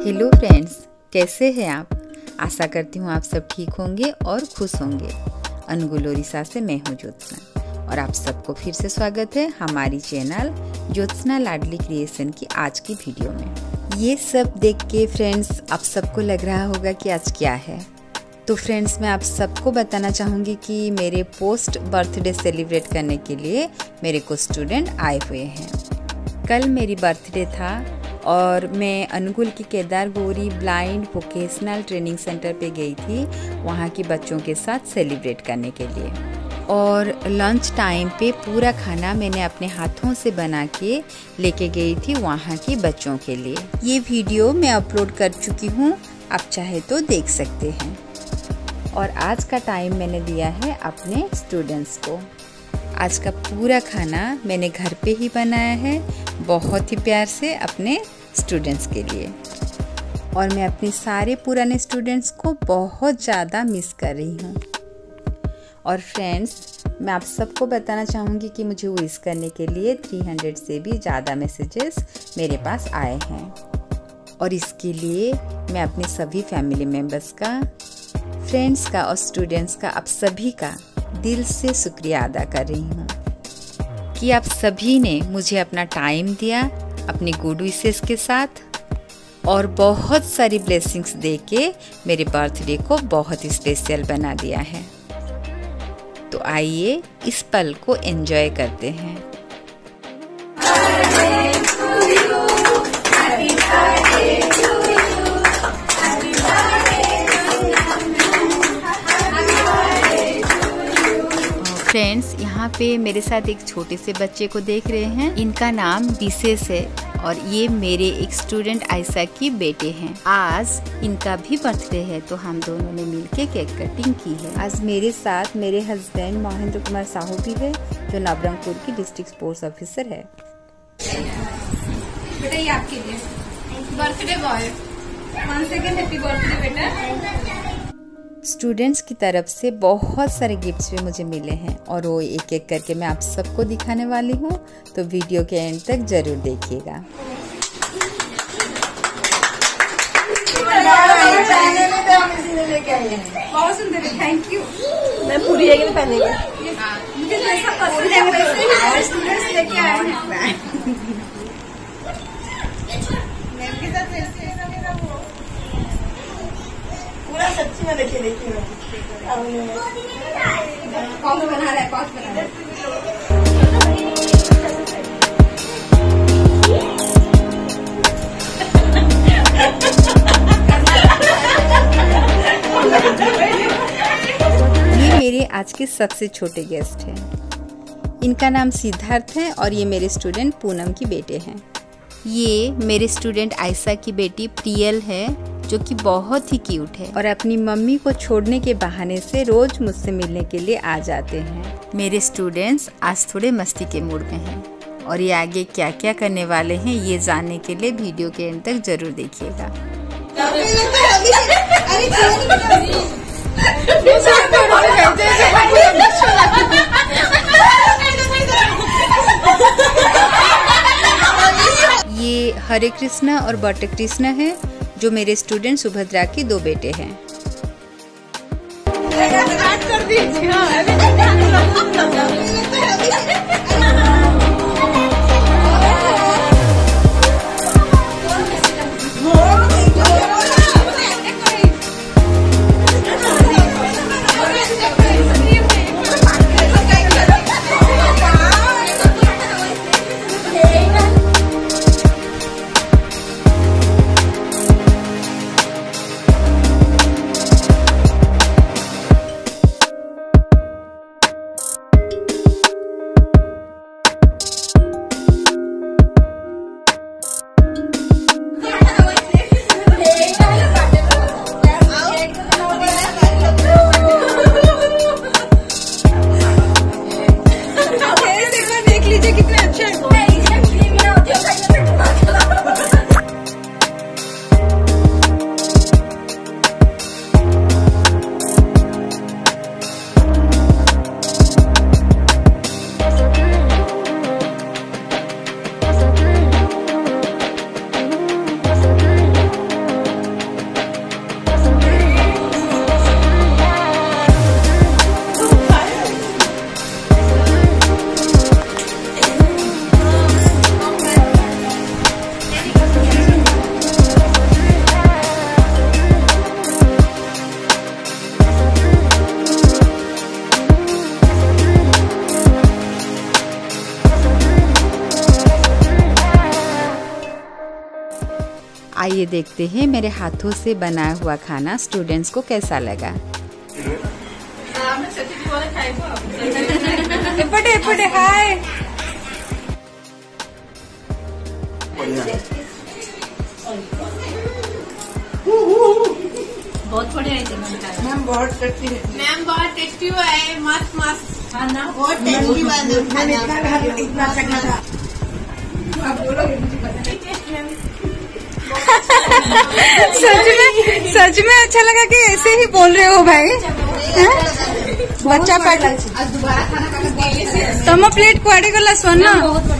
Hello friends, कैसे हैं आप। आशा करती हूँ आप सब ठीक होंगे और खुश होंगे। अनुगुल ओडिशा से मैं हूँ ज्योत्सना और आप सबको फिर से स्वागत है हमारी चैनल ज्योत्सना लाडली क्रिएशन की आज की वीडियो में। ये सब देख के फ्रेंड्स आप सबको लग रहा होगा कि आज क्या है। तो फ्रेंड्स मैं आप सबको बताना चाहूँगी कि मेरे पोस्ट बर्थडे सेलिब्रेट करने के लिए मेरे कुछ स्टूडेंट आए हुए हैं। कल मेरी बर्थडे था और मैं अनुगुल की Kedar Gauri blind vocational training centre पे गई थी वहाँ के बच्चों के साथ सेलिब्रेट करने के लिए। और लंच टाइम पे पूरा खाना मैंने अपने हाथों से बना के लेके गई थी वहाँ के बच्चों के लिए। ये वीडियो मैं अपलोड कर चुकी हूँ, आप चाहे तो देख सकते हैं। और आज का टाइम मैंने दिया है अपने स्टूडेंट्स को। आज का पूरा खाना मैंने घर पे ही बनाया है, बहुत ही प्यार से अपने स्टूडेंट्स के लिए। और मैं अपने सारे पुराने स्टूडेंट्स को बहुत ज़्यादा मिस कर रही हूँ। और फ्रेंड्स मैं आप सबको बताना चाहूँगी कि मुझे विश करने के लिए 300 से भी ज़्यादा मैसेजेस मेरे पास आए हैं। और इसके लिए मैं अपने सभी फैमिली मेम्बर्स का, फ्रेंड्स का और स्टूडेंट्स का, आप सभी का दिल से शुक्रिया अदा कर रही हूँ कि आप सभी ने मुझे अपना टाइम दिया अपनी गुड विशेस के साथ और बहुत सारी ब्लेसिंग्स दे के मेरे बर्थडे को बहुत ही स्पेशल बना दिया है। तो आइए इस पल को एंजॉय करते हैं। फ्रेंड्स यहाँ पे मेरे साथ एक छोटे से बच्चे को देख रहे हैं। इनका नाम विशेष है और ये मेरे एक स्टूडेंट आयशा की बेटे हैं। आज इनका भी बर्थडे है तो हम दोनों ने मिलके केक कटिंग की है। आज मेरे साथ मेरे हस्बैंड महेंद्र कुमार साहू भी है जो नवरंगपुर की डिस्ट्रिक्ट स्पोर्ट्स ऑफिसर है। बेटा ये आपके लिए birthday boy. 1 second, happy birthday बेटा। स्टूडेंट्स की तरफ से बहुत सारे गिफ्ट्स भी मुझे मिले हैं और वो एक एक करके मैं आप सबको दिखाने वाली हूँ, तो वीडियो के एंड तक जरूर देखिएगा। बहुत सुंदर है, थैंक यू। मैं पूरी एक पहनेगी। मुझे जैसा पसंद है वैसे ही स्टूडेंट्स लेके आए हैं। पूरा सच्ची में देखिए कौन बना रहा है, कौन बना रहा है। ये मेरे आज के सबसे छोटे गेस्ट हैं। इनका नाम सिद्धार्थ है और ये मेरे स्टूडेंट पूनम की बेटे हैं। ये मेरे स्टूडेंट आयशा की बेटी प्रियल है जो कि बहुत ही क्यूट है और अपनी मम्मी को छोड़ने के बहाने से रोज मुझसे मिलने के लिए आ जाते हैं। मेरे स्टूडेंट्स आज थोड़े मस्ती के मूड में हैं और ये आगे क्या क्या करने वाले हैं ये जानने के लिए वीडियो के एंड तक जरूर देखिएगा। ये हरे कृष्णा और बट कृष्णा है जो मेरे स्टूडेंट सुभद्रा के 2 बेटे हैं। आइए देखते हैं मेरे हाथों से बनाया हुआ खाना स्टूडेंट्स को कैसा लगा। एपटे एपटे हाय। बहुत बढ़िया है मैम, बहुत टेस्टी है मैम, बहुत टेस्टी हुआ है, मस्त मस्त खाना, बहुत टेस्टी खाना। आप बोलोगे मुझे पता नहीं। सच में अच्छा लगा कि ऐसे ही बोल रहे हो भाई। बच्चा पार्ट आज दोबारा खाना खाकर तम प्लेट कुआड़े गला सोना।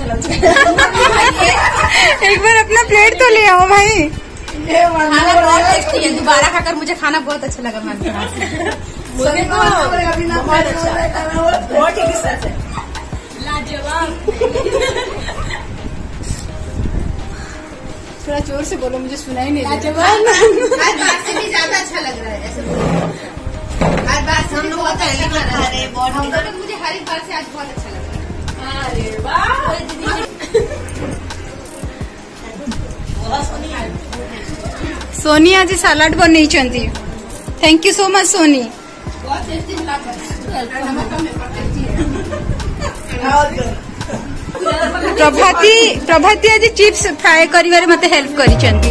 एक बार अपना प्लेट तो ले आओ भाई। खाना बहुत टेस्टी है, दोबारा खाकर मुझे खाना बहुत अच्छा लगा मैम के हाथ से। बहुत ही लाजवाब। थोड़ा जोर से बोलो, मुझे सुनाई नहीं। लाजवाब हर बात से भी ज्यादा अच्छा लग रहा है ऐसे। हर बात हम लोग बहुत पहले खा रहे हैं, बहुत मुझे हर एक बात से आज बहुत अच्छा लग रहा है। अरे वाह। सोनी आज सलाड बनई। Thank you so much Soni. बहुत टेस्टी प्रभाती आज चिप्स फ्राई करिवारे मते हेल्प करिसेंती।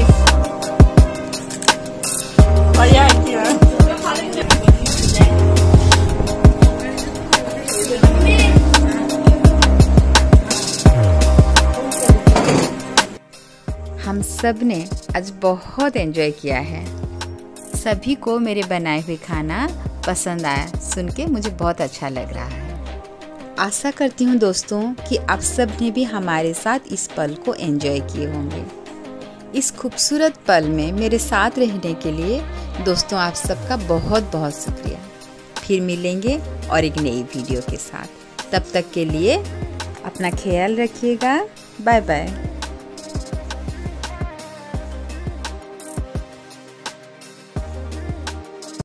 हम सब ने आज बहुत एंजॉय किया है। सभी को मेरे बनाए हुए खाना पसंद आया, सुन के मुझे बहुत अच्छा लग रहा है। आशा करती हूँ दोस्तों कि आप सब ने भी हमारे साथ इस पल को एंजॉय किए होंगे। इस खूबसूरत पल में मेरे साथ रहने के लिए दोस्तों आप सबका बहुत बहुत शुक्रिया। फिर मिलेंगे और एक नई वीडियो के साथ। तब तक के लिए अपना ख्याल रखिएगा। Bye bye.